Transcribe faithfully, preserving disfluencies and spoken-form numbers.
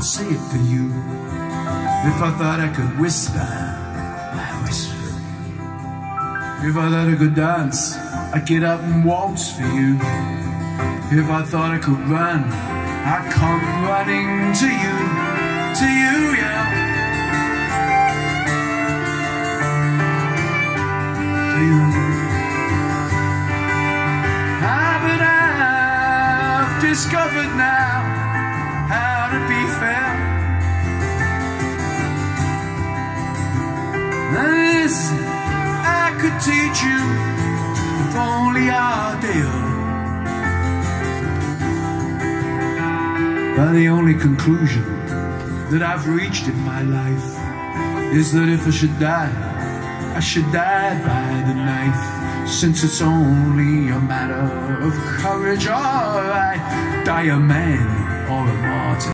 could say it for you. If I thought I could whisper, I whisper. If I thought I could dance, I'd get up and waltz for you. If I thought I could run, I'd come running to you, to you, yeah. To you. Ah, but I've discovered now how to be fair. This I could teach you if only I did. But the only conclusion that I've reached in my life is that if I should die, I should die by the knife. Since it's only a matter of courage, or I die a man or a martyr.